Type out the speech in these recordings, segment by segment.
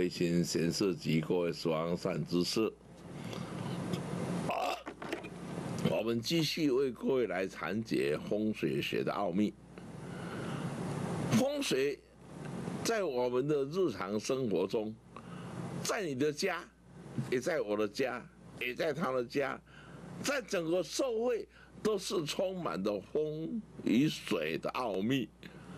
微信显示及各位死亡善知识，我们继续为各位来阐解风水学的奥秘。风水在我们的日常生活中，在你的家，也在我的家，也在他的家，在整个社会都是充满着风与水的奥秘。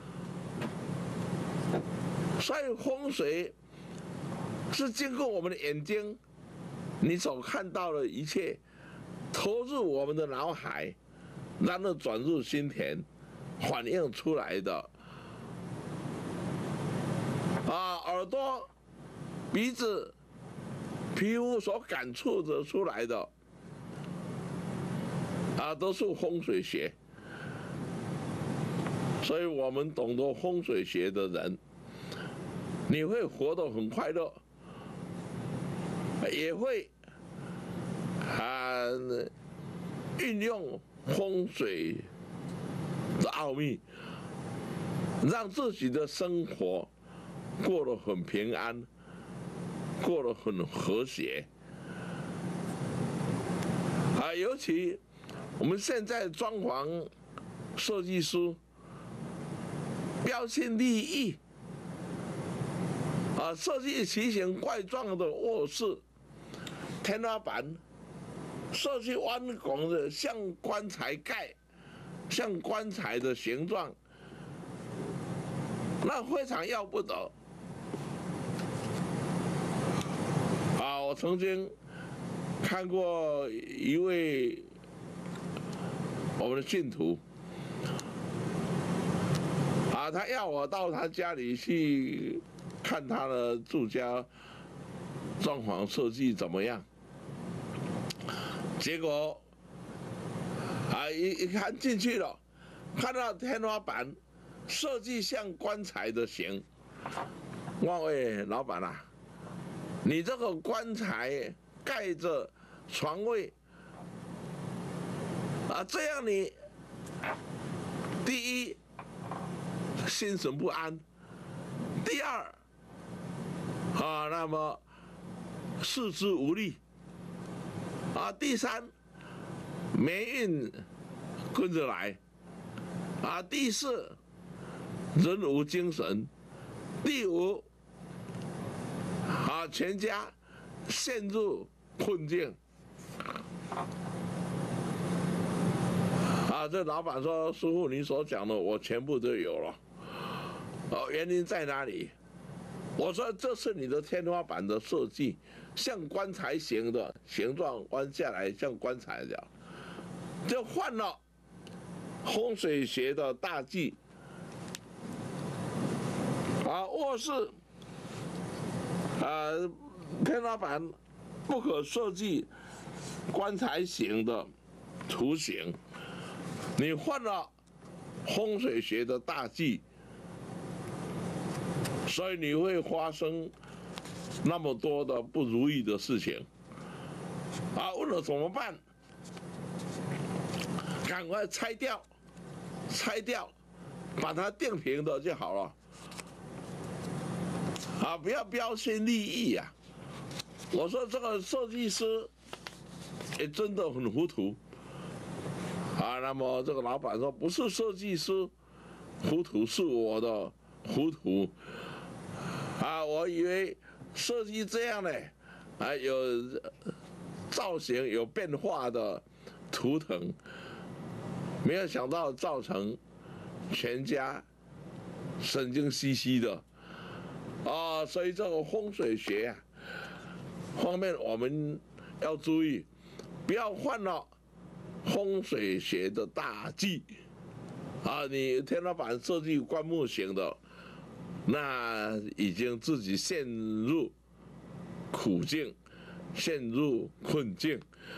所以风水是经过我们的眼睛，你所看到的一切，投入我们的脑海，然后转入心田，反映出来的。耳朵、鼻子、皮肤所感触得出来的，都是风水学。所以我们懂得风水学的人，你会活得很快乐，也会运用风水的奥秘，让自己的生活过得很平安，过得很和谐。尤其我们现在装潢设计师标新立异，设计奇形怪状的卧室、天花板，设计弯拱的像棺材盖，像棺材的形状，那非常要不得。我曾经看过一位我们的信徒，他要我到他家里去看他的住家装潢设计怎么样。结果一看进去了，看到天花板设计像棺材的形，我喂老板啊，你这个棺材盖着床位这样你第一心神不安，第二那么四肢无力，第三霉运跟着来，第四人无精神，第五全家陷入困境。这老板说：“师父，你所讲的我全部都有了。原因在哪里？”我说：“这是你的天花板的设计，像棺材形的形状，弯下来像棺材的，就换了风水学的大忌。卧室天花板不可设计棺材形的图形，你换了风水学的大忌，所以你会发生那么多的不如意的事情。问了怎么办？赶快拆掉，把它定平的就好了。不要标新立异呀！我说这个设计师也真的很糊涂。那么这个老板说：“不是设计师糊涂，是我的糊涂。我以为设计这样呢，有造型、有变化的图腾，没有想到造成全家神经兮兮的。所以这个风水学方面我们要注意，不要犯了风水学的大忌。你天花板设计棺木型的，那已经自己陷入苦境，陷入困境，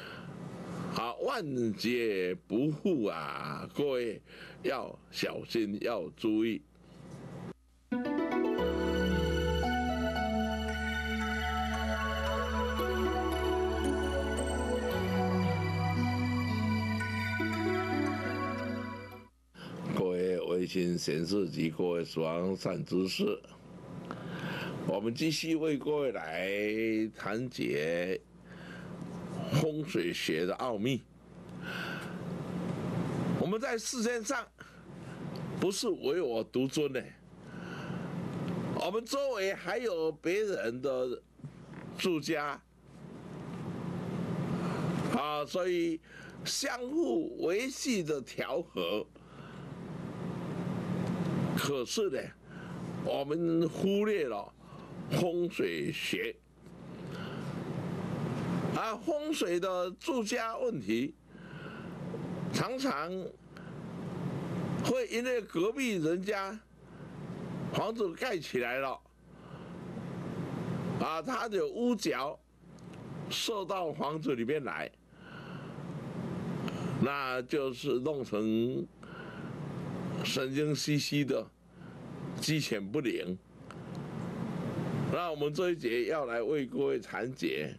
万劫不复啊！各位要小心，要注意。微信显示及各位死亡善知识， 我们继续为各位来谈解风水学的奥秘。我们在世间上不是唯我独尊的，我们周围还有别人的住家啊，所以相互维系的调和。可是呢，我们忽略了风水学啊，风水的住家问题，常常会因为隔壁人家房子盖起来了，啊，他的屋角射到房子里面来，那就是弄成神经兮兮的，鸡犬不宁。那我们这一节要来为各位谈解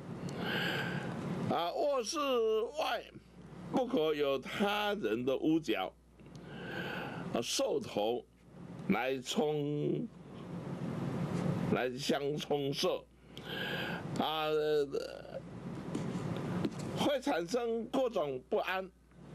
啊，卧室外不可有他人的屋角兽头来相冲射啊，会产生各种不安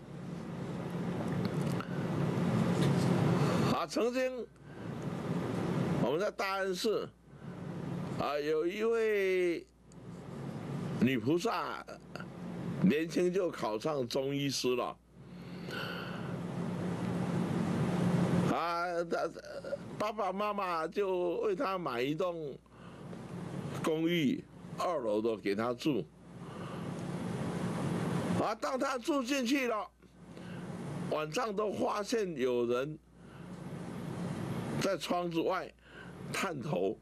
啊。曾经我们在大安市啊，有一位女菩萨，年轻就考上中医师了。啊，爸爸妈妈就为她买一栋公寓，2楼的给她住。啊，当她住进去了，晚上都发现有人在窗子外探头。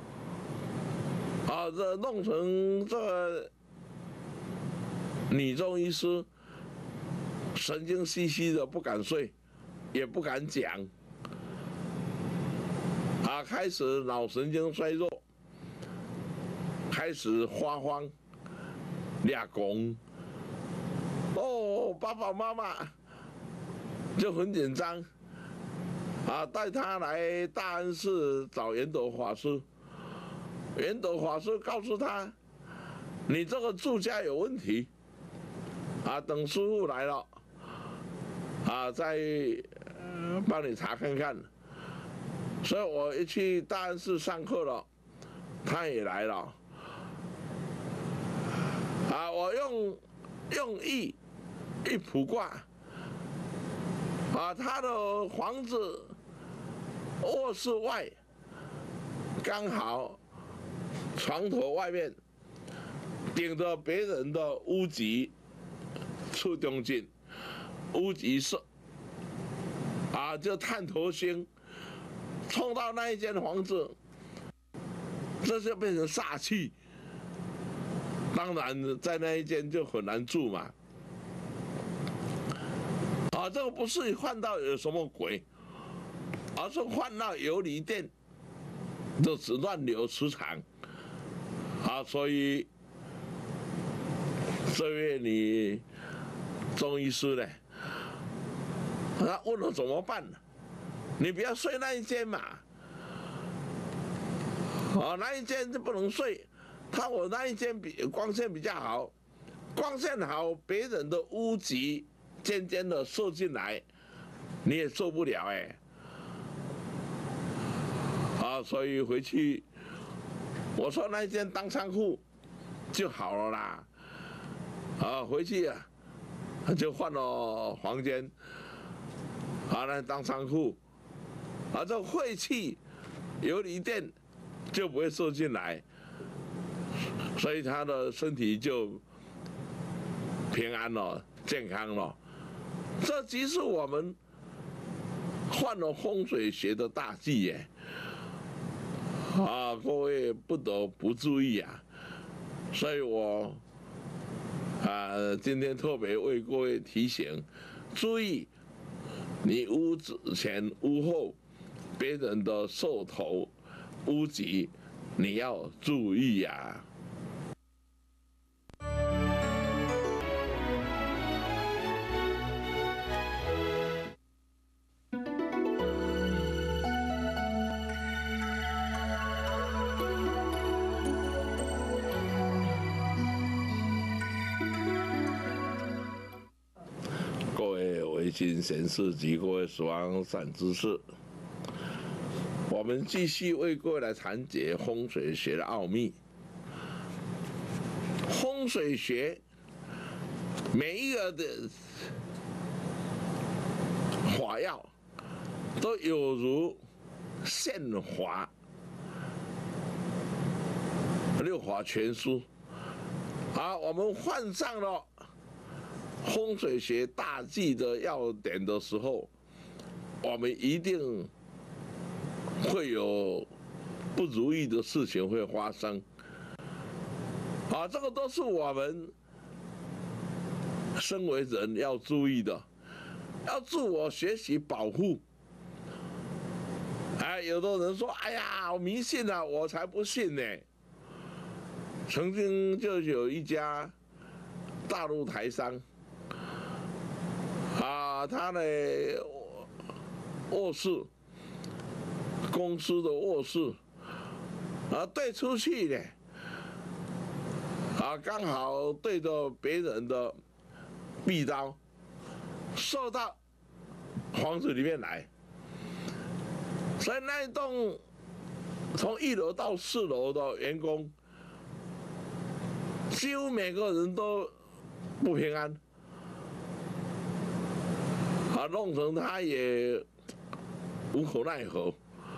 啊，这弄成这个女中医师神经兮兮的，不敢睡，也不敢讲，啊，开始脑神经衰弱，开始发慌、俩拱，哦，爸爸妈妈就很紧张，啊，带他来大安寺找圆斗法师。圆斗法师告诉他：“你这个住家有问题，啊，等师傅来了，啊，再帮你查看看。”所以我一去大安寺上课了，他也来了，啊，我用一卜卦，啊，他的房子卧室外刚好。床头外面顶着别人的屋脊出中进，屋脊射啊，就探头星冲到那一间房子，这就变成煞气。当然，在那一间就很难住嘛。啊，这个不是换到有什么鬼，而是换到游离电，就是乱流磁场。啊，所以这位女中医师呢，他问我怎么办呢？你不要睡那一间嘛，啊，那一间就不能睡。我那一间光线比较好，光线好，别人的屋脊尖尖的射进来，你也受不了哎。啊，所以回去。我说那一间当仓库就好了啦，啊，回去啊就换了房间，啊，那当仓库，啊，这晦气游离电就不会射进来，所以他的身体就平安了，健康了。这即是我们换了风水学的大忌耶。啊，各位不得不注意啊！所以我今天特别为各位提醒，注意你屋子前屋后别人的兽头屋脊，你要注意呀。 金贤士及各位十方善知识，我们继续为各位来谈解风水学的奥秘。风水学每一个的法要都有如宪法六法全书。好，我们换上了风水学大忌的要点的时候，我们一定会有不如意的事情会发生。啊，这个都是我们身为人要注意的，要自我学习保护。哎，有的人说：“哎呀，我迷信啊，我才不信呢。”曾经就有一家大陆台商，啊，他的卧室，公司的卧室，啊，对出去呢，啊，刚好对着别人的壁刀，射到房子里面来，所以那一栋从1楼到4楼的员工，几乎每个人都不平安，啊，弄成他也无可奈何。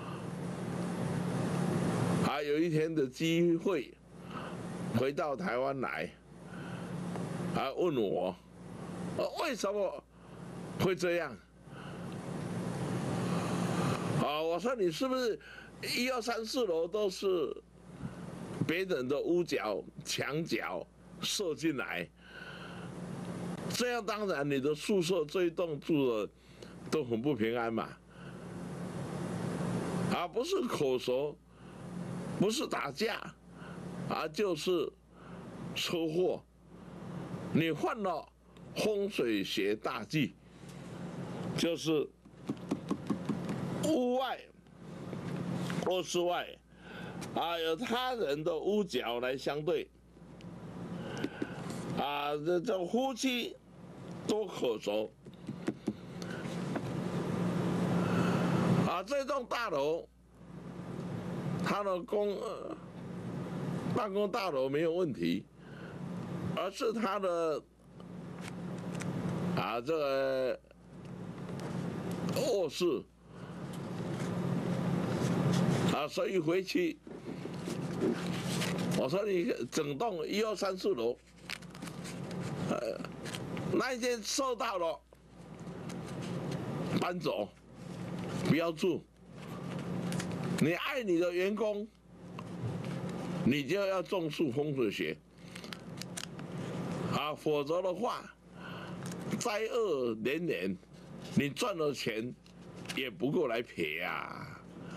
啊，有一天的机会，回到台湾来，啊，问我，为什么会这样？啊，我说你是不是1、2、3、4楼都是别人的屋角、墙角射进来，这样当然你的宿舍这一栋住的都很不平安嘛。啊，不是口舌，不是打架，啊，就是车祸。你犯了风水学大忌，就是屋外、卧室外。啊，有他人的屋角来相对，啊，这夫妻多口舌，啊，这栋大楼，他的办公大楼没有问题，而是他的啊这个卧室，啊，所以回去。我说你整栋1、2、3、4楼，那一间收到了，搬走，不要住。你爱你的员工，你就要重视风水学，啊，否则的话，灾厄连连，你赚了钱也不够来赔啊。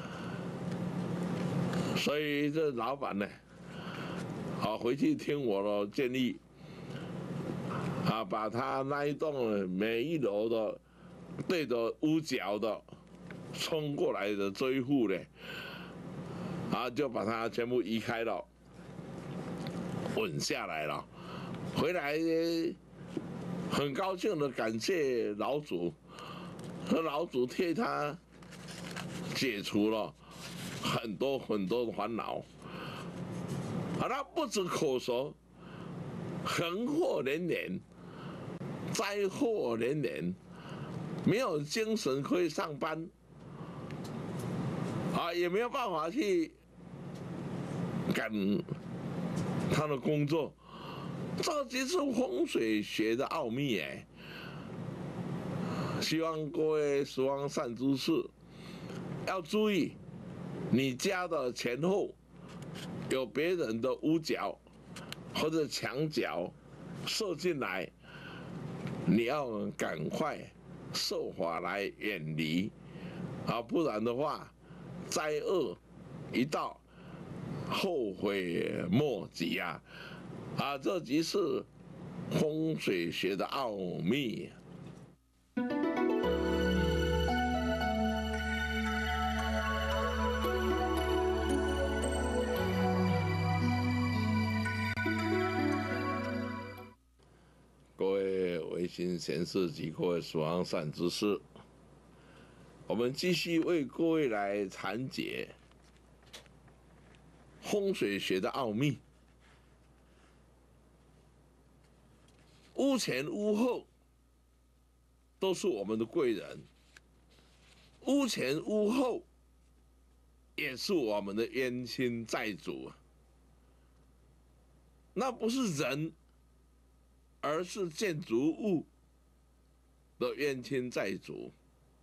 所以这老板呢，好回去听我的建议，啊，把他那一栋每1楼的对着屋角的冲过来的这一户呢，啊，就把它全部移开了，稳下来了。回来很高兴的感谢老祖，和老祖替他解除了很多的烦恼，啊，他不止口舌，横祸连连，灾祸连连，没有精神可以上班，啊，也没有办法去赶他的工作，这就是风水学的奥秘哎。希望各位十方善知识要注意。你家的前后有别人的屋角或者墙角射进来，你要赶快设法来远离，啊，不然的话，灾厄一到，后悔莫及啊！啊，这即是风水学的奥秘。 星贤士及各位十方善知识，我们继续为各位来阐解风水学的奥秘。屋前屋后都是我们的贵人，屋前屋后也是我们的冤亲债主。那不是人，而是建筑物的冤亲债主。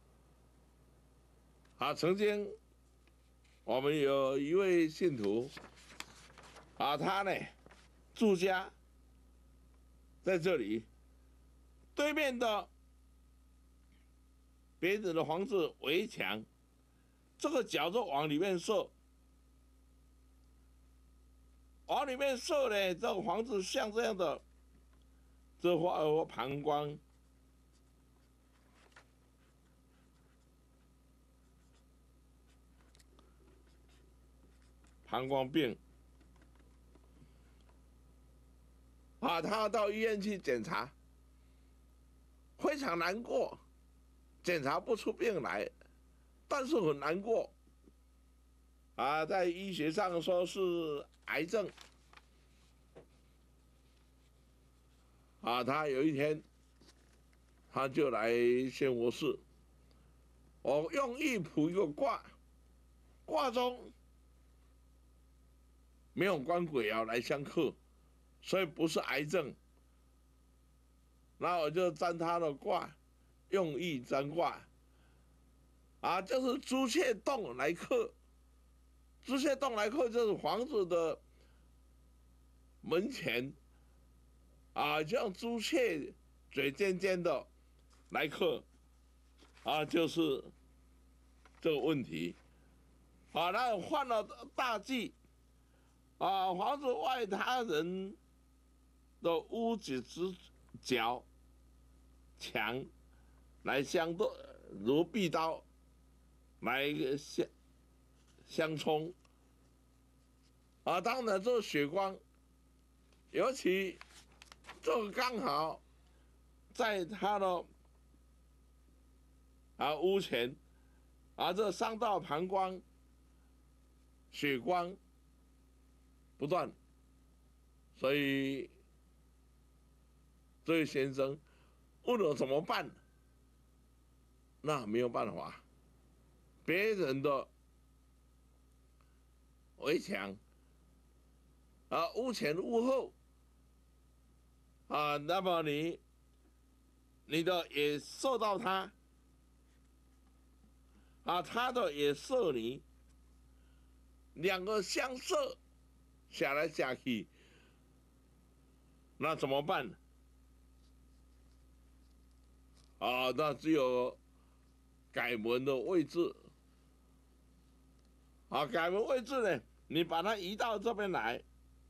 曾经我们有一位信徒，他呢住家在这里，对面的别人的房子围墙，这个脚就往里面射，往里面射呢，这个房子像这样的，这画膀胱，膀胱病，他到医院去检查，非常难过，检查不出病来，但是很难过，在医学上说是癌症。他有一天，他就来仙佛寺，我用意卜一个卦，卦中没有官鬼爻来相克，所以不是癌症。那我就占他的卦，用意占卦，就是朱雀洞来克，朱雀洞来克就是房子的门前，像朱雀嘴尖尖的来克，就是这个问题。那换了大忌，房子外他人的屋子之角墙来相对，如壁刀来相冲，当然这血光，尤其这个刚好在他的屋前，这伤到膀胱，血光不断，所以这位先生问我怎么办，那没有办法，别人的围墙，屋前屋后，那么你的也射到他，他的也射你，两个相射，下来下去，那怎么办？那只有改门的位置，改门位置呢，你把它移到这边来，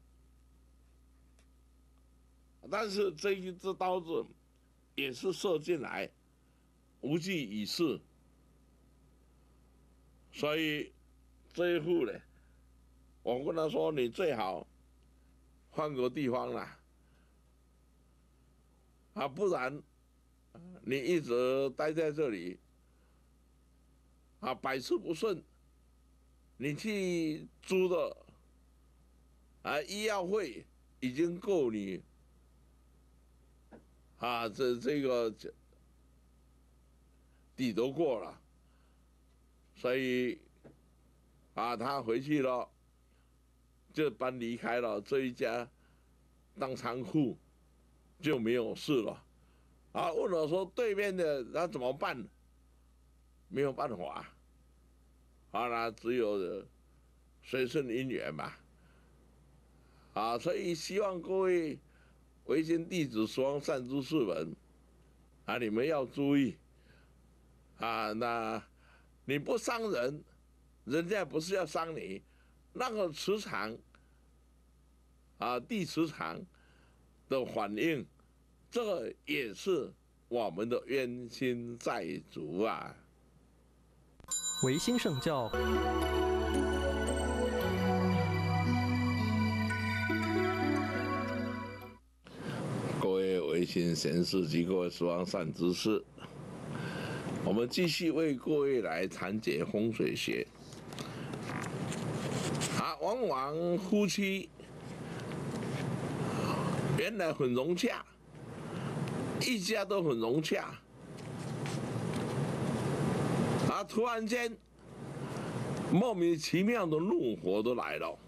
但是这一支刀子也是射进来，无济于事，所以这一户呢，我跟他说，你最好换个地方啦，不然你一直待在这里，百事不顺，你去租的医药费已经够你这个抵得过了，所以他回去了，就搬离开了这一家当仓库，就没有事了。问我说对面的那怎么办？没有办法，那只有随顺因缘嘛。所以希望各位唯心弟子、十方善知识们，你们要注意，那你不伤人，人家不是要伤你，那个磁场，地磁场的反应，这个也是我们的冤亲债主啊。 唯心圣教。 各位唯心心贤士及各位十方善知识，我们继续为各位来谈解风水学。往往夫妻原来很融洽，一家都很融洽，突然间莫名其妙的怒火都来了，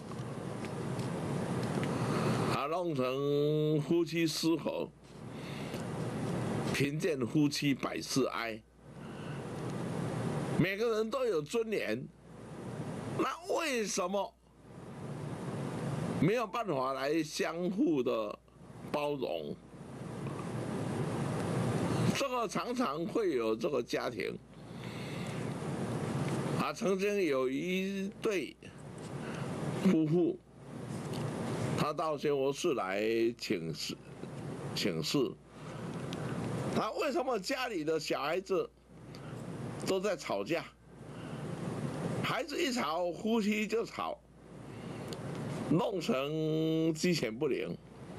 弄成夫妻失和，贫贱夫妻百事哀。每个人都有尊严，那为什么没有办法来相互的包容？这个常常会有这个家庭，曾经有一对夫妇，他到仙佛寺来请示，他为什么家里的小孩子都在吵架？孩子一吵，夫妻就吵，弄成鸡犬不宁。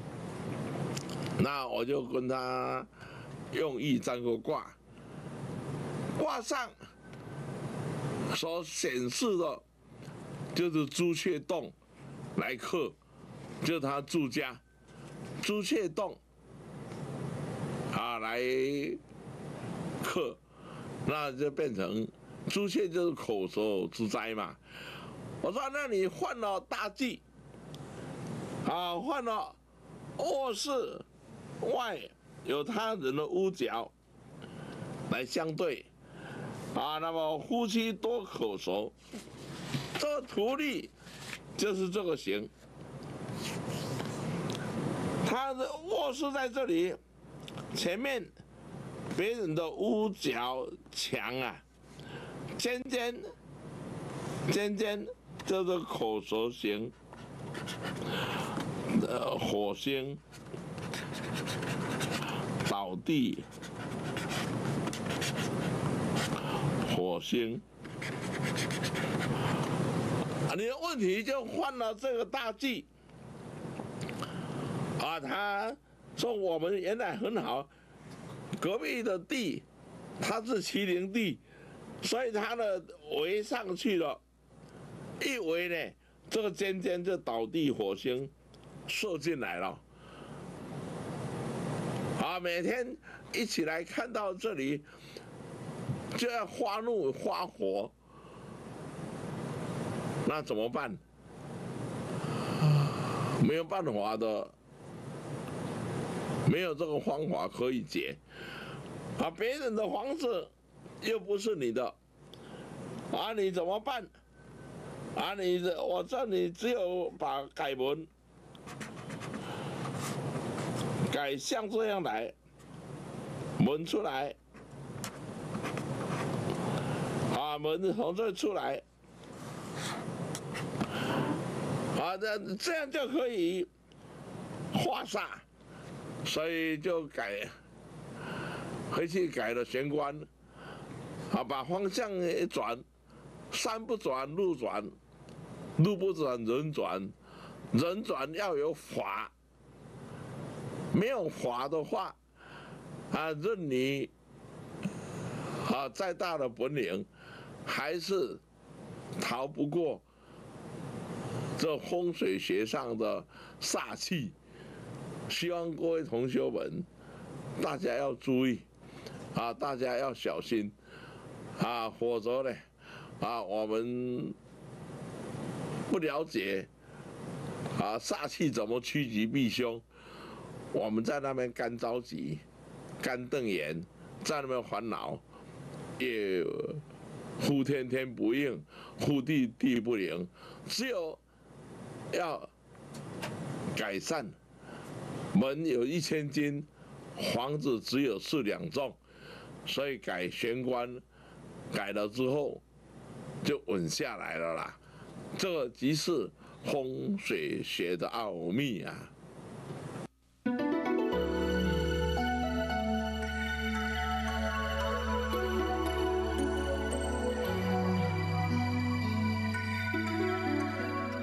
那我就跟他用意占个卦，卦上所显示的就是朱雀洞来克，就是他住家朱雀洞来克，那就变成朱雀就是口舌之灾嘛。我说那你换了大忌，换了卧室外有他人的屋角来相对，那么夫妻多口舌，这个图例就是这个形。他的卧室在这里，前面别人的屋角墙尖尖就是口舌形，火星倒地，火星，你的问题就犯了这个大忌。他说我们原来很好，隔壁的地它是麒麟地，所以它的围上去了，一围呢，这个尖尖就倒地，火星射进来了。每天一起来看到这里就要发怒发火，那怎么办？没有办法的，没有这个方法可以解。别人的房子又不是你的，你怎么办？我这里只有把改门改像这样来，门出来，门从这出来，这样就可以化煞，所以就回去改了玄关，把方向一转，山不转路转，路不转人转，人转要有法，没有法的话，任你再大的本领，还是逃不过这风水学上的煞气。希望各位同学们，大家要注意，大家要小心，否则呢，我们不了解，煞气怎么趋吉避凶，我们在那边干着急，干瞪眼，在那边烦恼，也呼天天不应，呼地地不灵，只有要改善。门有1000斤，房子只有4两重，所以改玄关，改了之后就稳下来了啦。这个即是风水学的奥秘啊。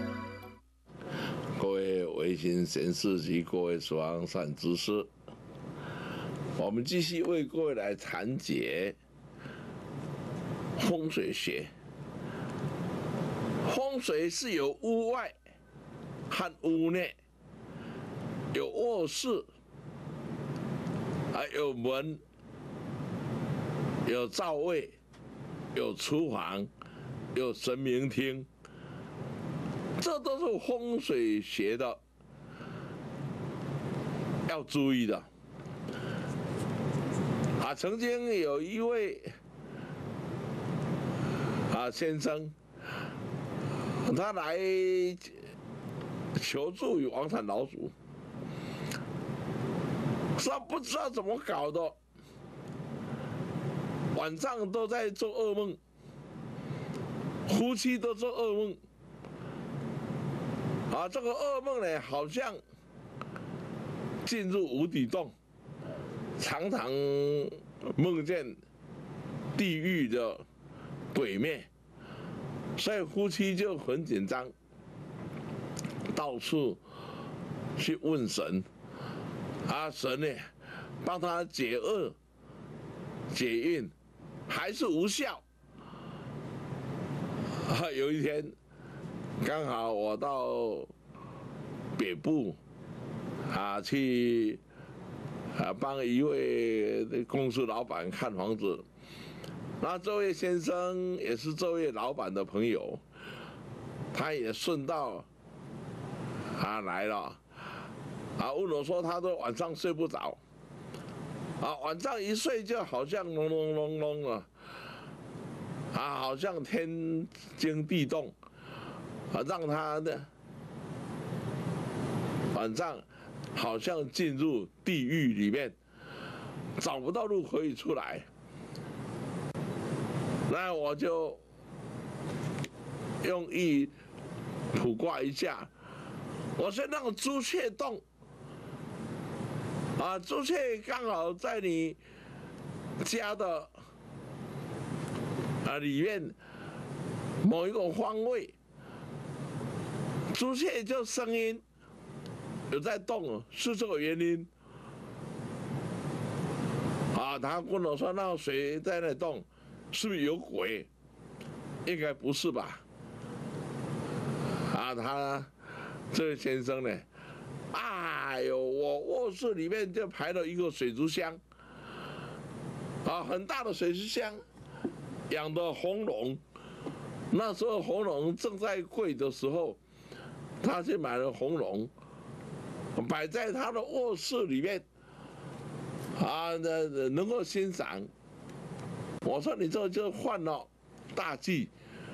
各位维新贤士及各位十方善知识， 我们继续为各位来谈解风水学。风水是有屋外和屋内，有卧室，还有门，有灶位，有厨房，有神明厅，这都是风水学的要注意的。曾经有一位先生，他来求助于王产老祖，他不知道怎么搞的，晚上都在做噩梦，夫妻都做噩梦，这个噩梦呢，好像进入无底洞，常常梦见地狱的鬼魅，所以夫妻就很紧张，到处去问神，神呢帮他解厄解运，还是无效。有一天刚好我到北部去帮一位公司老板看房子，那这位先生也是这位老板的朋友，他也顺道来了，问我说他都晚上睡不着，晚上一睡就好像隆隆隆隆了，好像天惊地动，让他的晚上好像进入地狱里面，找不到路可以出来。那我就用意卜卦一下，我说那个朱雀洞，朱雀刚好在你家的里面某一个方位，朱雀就声音有在动，是这个原因。他跟我说那谁在那动，是不是有鬼？应该不是吧？他这位先生呢，哎呦，我卧室里面就排了一个水族箱，很大的水族箱，养的红龙。那时候红龙正在贵的时候，他去买了红龙，摆在他的卧室里面，能够欣赏。我说你这就犯了大忌，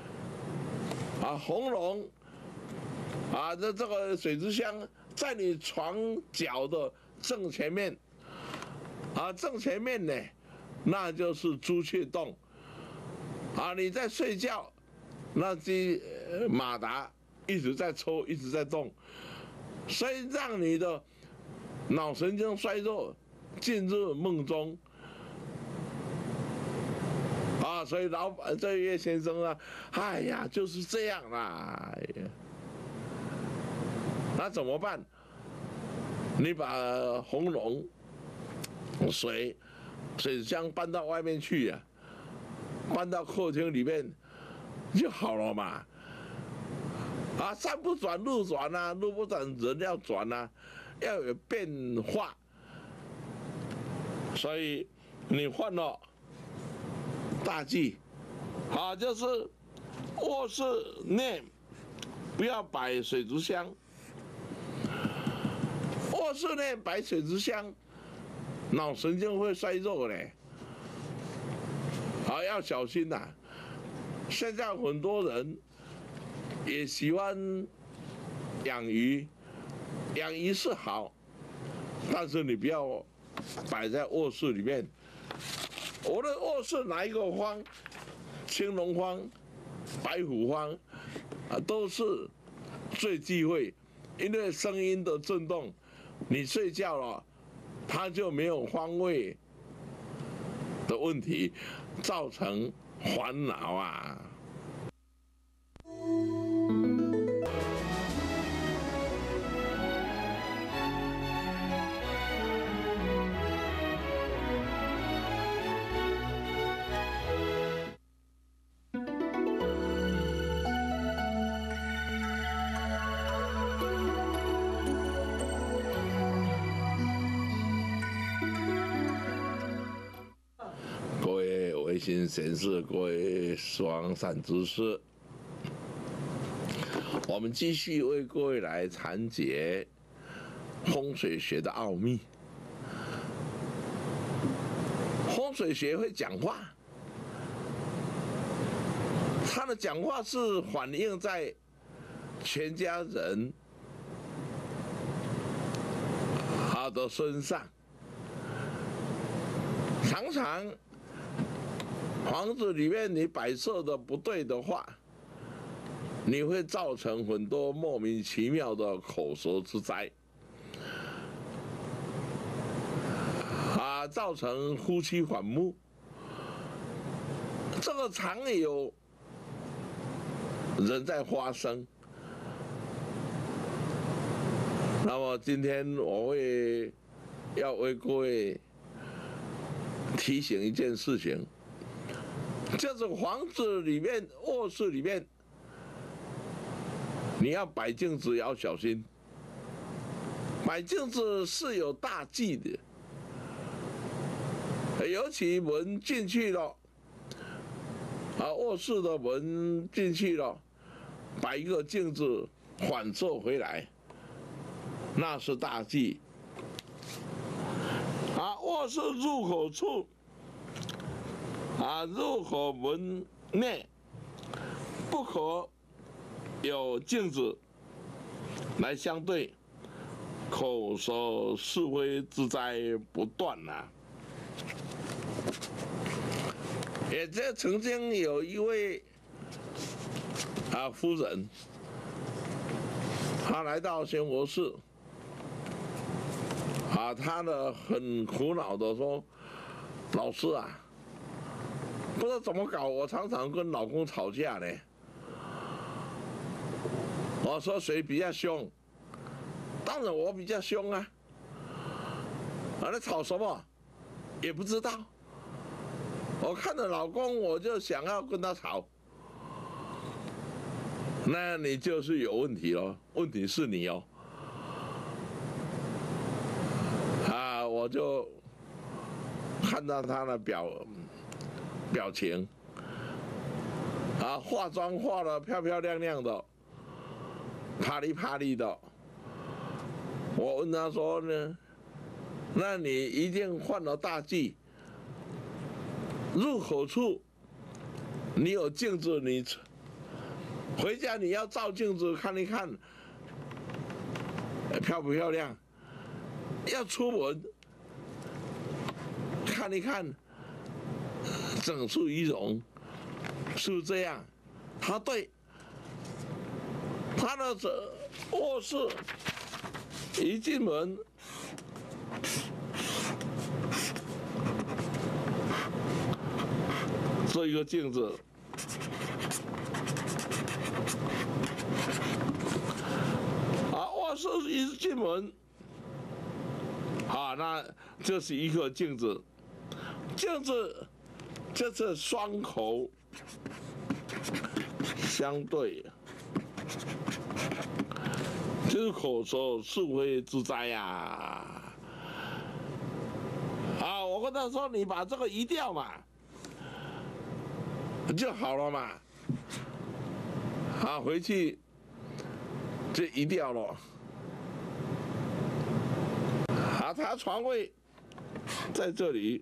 红龙，这个水族箱在你床脚的正前面，正前面呢，那就是朱雀洞，你在睡觉，那只马达一直在抽，一直在动，所以让你的脑神经衰弱，进入梦中。所以老板这位先生哎呀，就是这样啦。那怎么办？你把红龙水箱搬到外面去搬到客厅里面就好了嘛。山不转路转路不转人要转要有变化。所以你犯了大忌，就是卧室内不要摆水族箱，卧室内摆水族箱，脑神经会衰弱嘞，要小心现在很多人也喜欢养鱼，养鱼是好，但是你不要摆在卧室里面。我的卧室哪一个方，青龙方、白虎方，都是最忌讳，因为声音的震动，你睡觉了，它就没有方位的问题，造成烦恼心显示各位双善知识。我们继续为各位来阐解风水学的奥秘。风水学会讲话，他的讲话是反映在全家人他的身上。常常房子里面你摆设的不对的话，你会造成很多莫名其妙的口舌之灾，造成夫妻反目。这个常有人在发生。那么今天我要为各位提醒一件事情，就是房子里面、卧室里面，你要摆镜子要小心。摆镜子是有大忌的，尤其门进去了，卧室的门进去了，摆一个镜子反射回来，那是大忌。卧室入口处，入口门内不可有镜子来相对，口舌是非之灾不断啊。也曾经有一位夫人，她来到仙佛寺。他呢很苦恼的说：“老师啊，不知道怎么搞，我常常跟老公吵架呢。”我说：“谁比较凶？”当然我比较凶啊。那吵什么？也不知道。我看着老公，我就想要跟他吵。那你就是有问题了，问题是你哦。我就看到他的表情，化妆化得漂漂亮亮的，啪里啪里的。我问他说呢，那你一定犯了大忌。入口处你有镜子，你回家你要照镜子看一看，漂不漂亮？要出门看一看，整肃仪容，是不是这样？他对，他的卧室一进门，这一个镜子，卧室一进门，那这是一个镜子。镜子就是双口相对，就是口舌是非之灾呀。我跟他说，你把这个移掉嘛，就好了嘛。回去就移掉了。他床位在这里。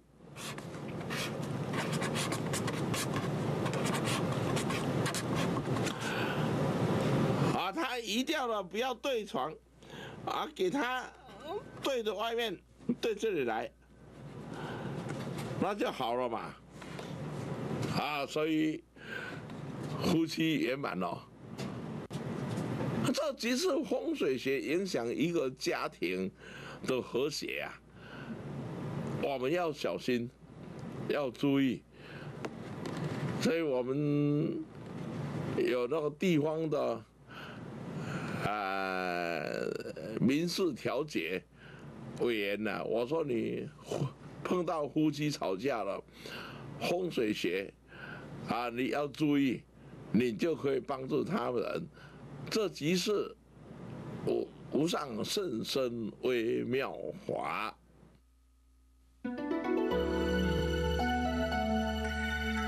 他移掉了，不要对床，给他对着外面，对这里来，那就好了嘛。所以夫妻圆满了。这即是风水学影响一个家庭的和谐啊。我们要小心，要注意。所以我们有那个地方的民事调解委员呢，我说你碰到夫妻吵架了，风水学你要注意，你就可以帮助他们。这即是无上甚深微妙法。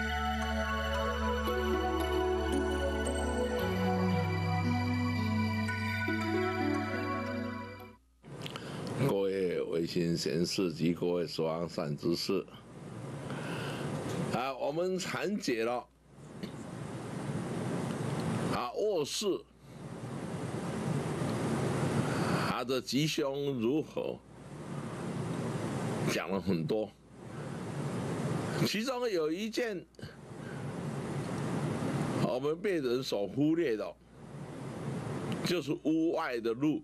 心贤士及各位所望善知识，我们阐解了卧室的吉凶如何，讲了很多，其中有一件我们被人所忽略的，就是屋外的路，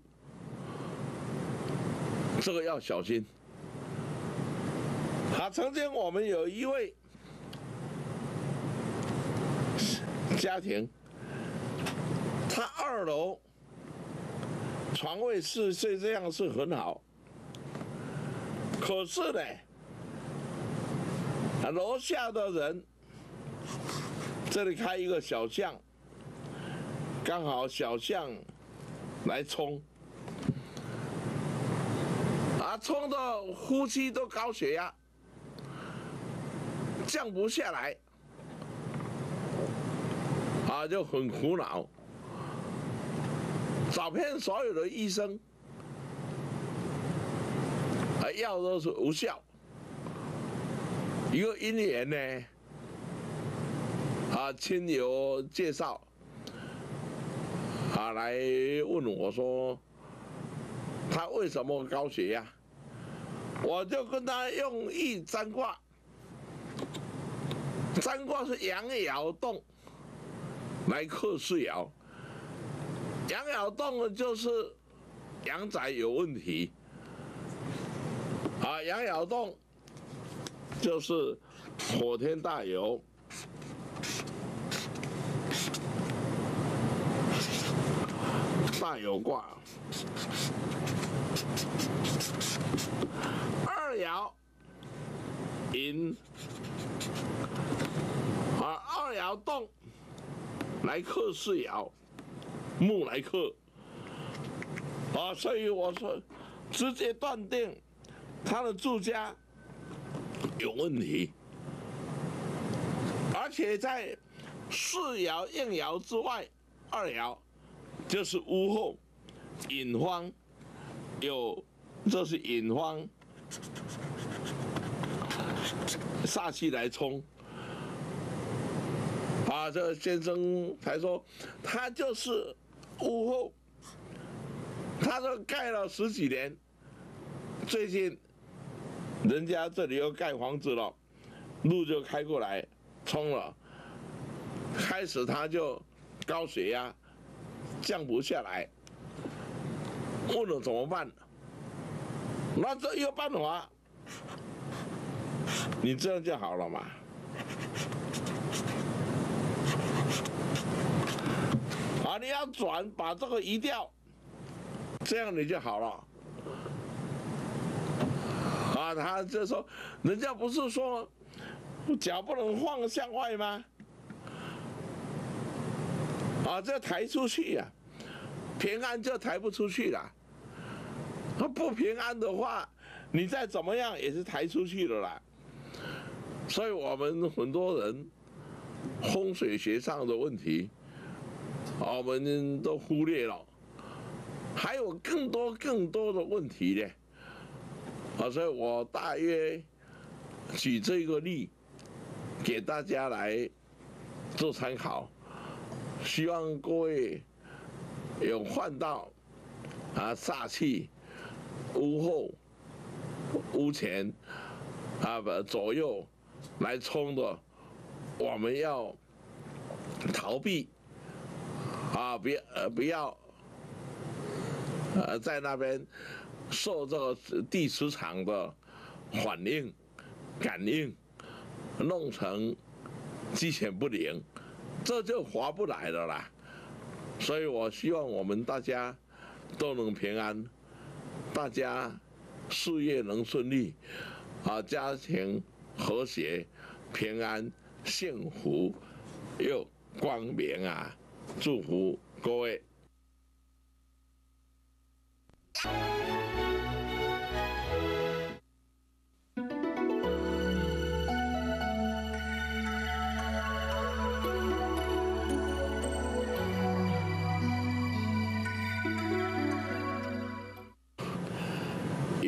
这个要小心。曾经我们有一位家庭，他2楼床位是这样是很好，可是呢，楼下的人这里开一个小巷，刚好小巷来冲，冲到夫妻都高血压，降不下来，就很苦恼。找遍所有的医生，药都是无效。一个因缘呢，亲友介绍，来问我说，他为什么高血压？我就跟他用易占卦，占卦是阳爻动来克四爻。阳爻动就是阳宅有问题，阳爻动就是火天大有，大有卦。2爻寅，2爻动来克四爻。木来克，所以我说直接断定他的住家有问题，而且在4爻应爻之外，2爻就是屋后引荒，这是引荒煞气来冲。这个先生才说，他就是屋后，他说盖了10几年，最近人家这里又盖房子了，路就开过来冲了，开始他就高血压，降不下来，问了怎么办？那这一个办法，你这样就好了嘛。你要转，把这个移掉，这样你就好了。他就说，人家不是说脚不能放向外吗？这抬出去呀，平安就抬不出去了。不平安的话，你再怎么样也是抬出去了啦。所以我们很多人风水学上的问题，我们都忽略了，还有更多的问题呢。所以我大约举这个例给大家来做参考，希望各位有换到煞气屋后、屋前左右来冲的，我们要逃避。不要在那边受这个地磁场的反应、感应，弄成鸡犬不宁，这就划不来了啦。所以我希望我们大家都能平安，大家事业能顺利，家庭和谐、平安、幸福又光明啊！祝福各位。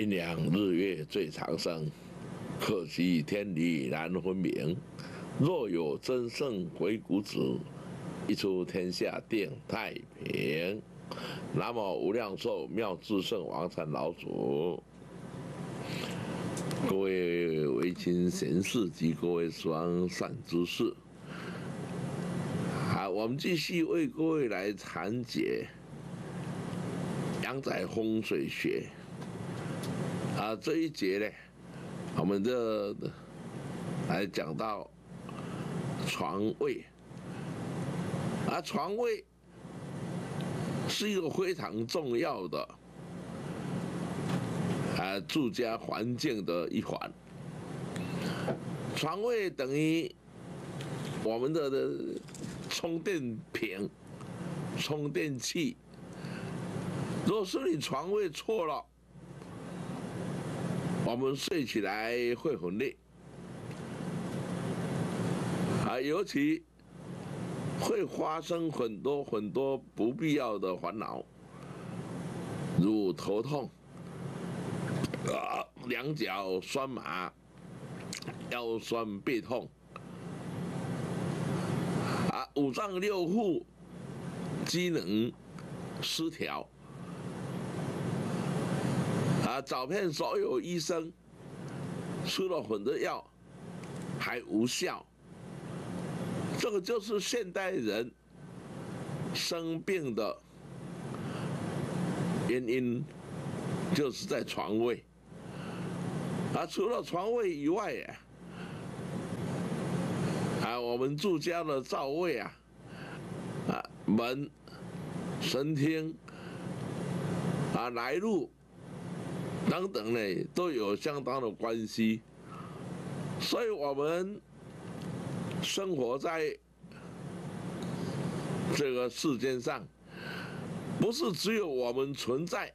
阴阳日月最长生，可惜天理难分明。若有真圣鬼谷子，一出天下定太平。南无无量寿妙智圣王禅老祖。各位维亲贤士及各位双善知识，好，我们继续为各位来谈解阳宅风水学。这一节呢，我们就来讲到床位。床位是一个非常重要的住家环境的一环。床位等于我们的充电瓶、充电器。若是你床位错了，我们睡起来会很累，尤其会发生很多不必要的烦恼，如头痛、两脚酸麻、腰酸背痛，五脏六腑机能失调。找遍所有医生，吃了很多药还无效，这个就是现代人生病的原因，就是在床位。除了床位以外我们住家的灶位门、神厅来路等等呢，都有相当的关系。所以我们生活在这个世间上，不是只有我们存在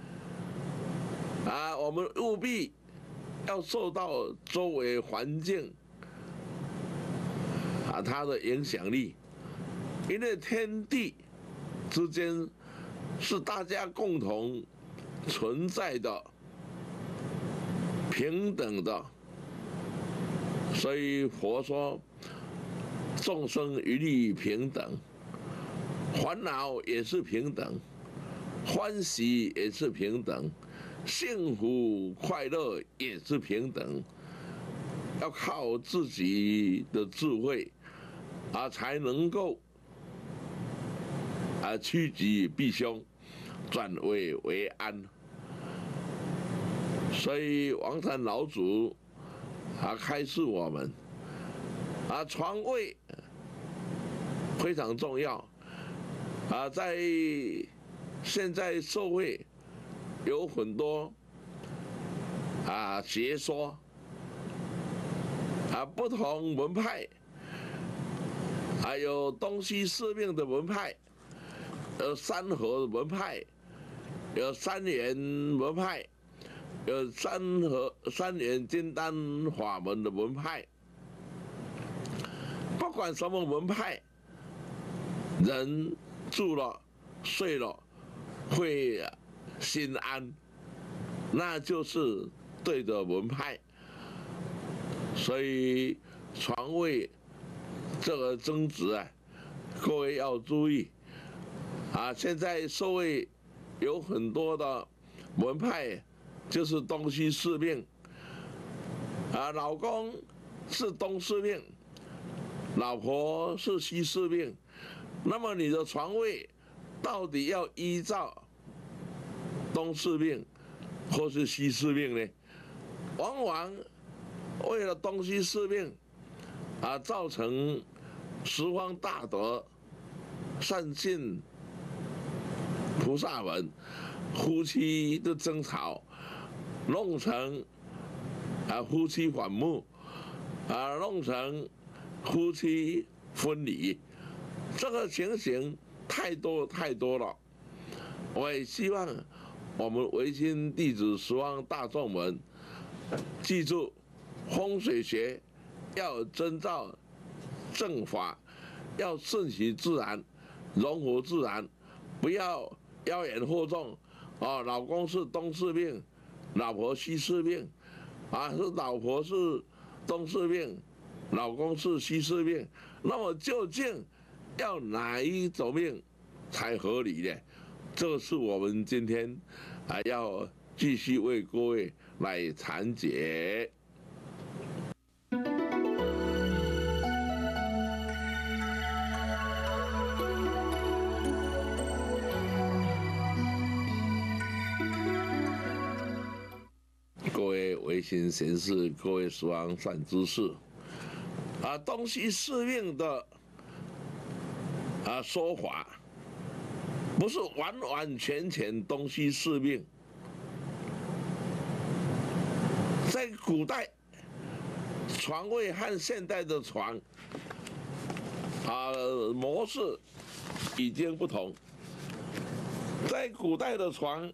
我们务必要受到周围环境它的影响力，因为天地之间是大家共同存在的、平等的，所以佛说众生一律平等，烦恼也是平等，欢喜也是平等，幸福快乐也是平等，要靠自己的智慧才能够趋吉避凶，转危为安。所以王禅老祖开示我们床位非常重要在现在社会有很多学说不同门派有东西四命的门派，有三合的门派，有三元门派，有三元金丹法门的门派。不管什么门派，人住了睡了会心安，那就是对的门派。所以床位这个争执各位要注意现在社会有很多的门派就是东西四命老公是东四命，老婆是西四命，那么你的床位到底要依照东四命或是西四命呢？往往为了东西四命造成十方大德善信菩萨们夫妻的争吵，弄成夫妻反目弄成夫妻分离，这个情形太多了。我也希望我们维新弟子十方大众们记住，风水学要遵照正法，要顺其自然，融合自然，不要妖言惑众老公是东四命， 老婆西施命，是老婆是东施命，老公是西施命，那么究竟要哪一种命才合理呢？这是我们今天要继续为各位来阐解。各位维新贤士，各位十方善知识，东西四命的说法，不是完完全全东西四命。在古代，床位和现代的床模式已经不同。在古代的床，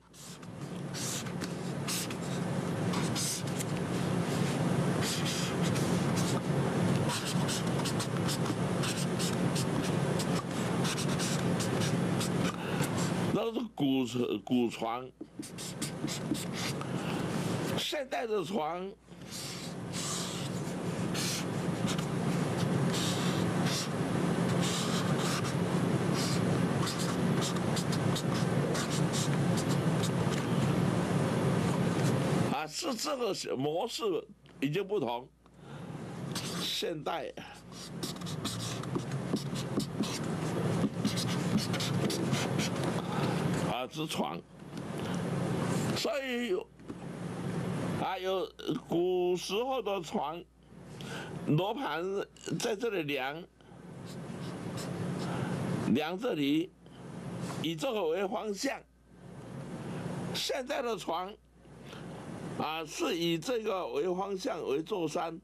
那是古床，现代的床是这个模式已经不同。现代之床，所以有古时候的床，罗盘在这里量这里，以这个为方向。现在的床是以这个为方向为座山，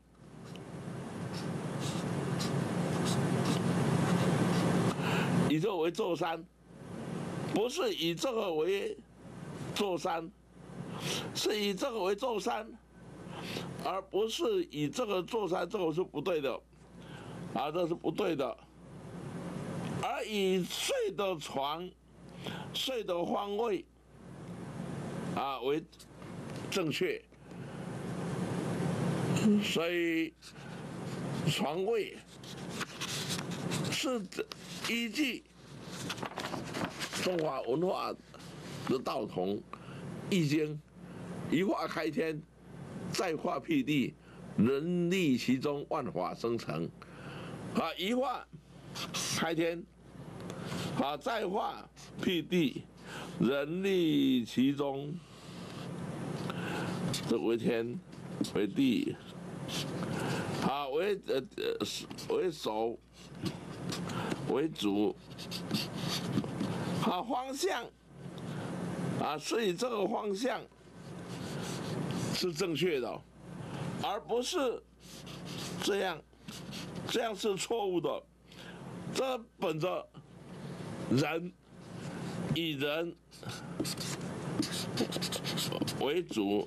以这个为座山，不是以这个为座山，是以这个为座山，而不是以这个座山，这个是不对的，这是不对的。而以睡的床、睡的方位为正确，所以床位是依据中华文化的道统《易经》，一化开天，再化辟地，人立其中，万法生成。一化开天，再化辟地，人立其中。这为天，为地，为首，为主。方向是以这个方向是正确的，而不是这样是错误的。这本着人以人为主，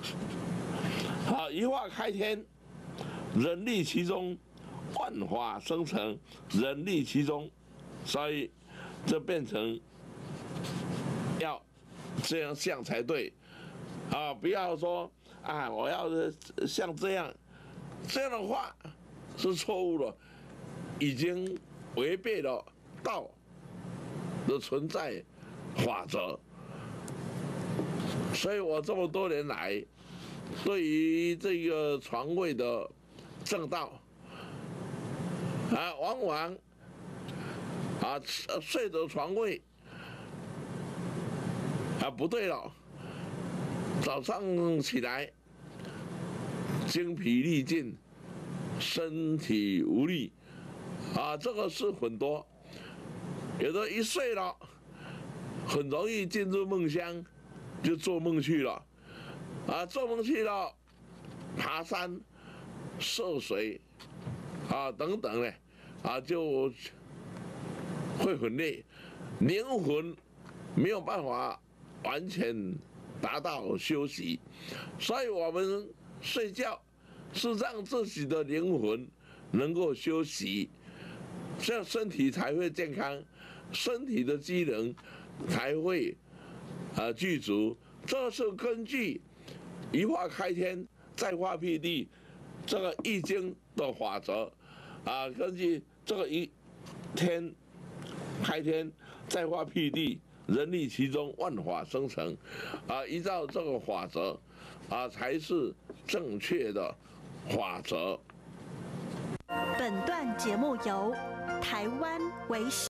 一化开天，人立其中，万法生成，人立其中，所以这变成要这样像才对，不要说我要像这样的话是错误的，已经违背了道的存在法则。所以我这么多年来，对于这个床位的正道，往往睡的床位不对了，早上起来精疲力尽，身体无力，这个是很多。有的一睡了，很容易进入梦乡，就做梦去了，做梦去了，爬山、涉水，等等的，就会很累，灵魂没有办法完全达到休息，所以我们睡觉是让自己的灵魂能够休息，这样身体才会健康，身体的机能才会具足。这是根据一化开天，再化辟地，这个易经的法则啊，根据这个一天开天，再化辟地，人力其中，万法生成啊，依照这个法则啊，才是正确的法则。 本段节目由台湾维